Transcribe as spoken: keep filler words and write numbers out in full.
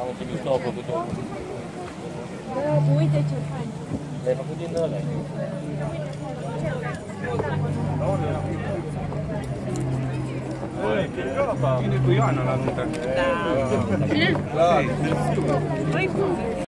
Am înțeles că au făcut-o. Da, uite ce fain. Le-ai făcut din ăla. Vine cu Ioana la nuntă. Da. Cine? Clar. Păi cum?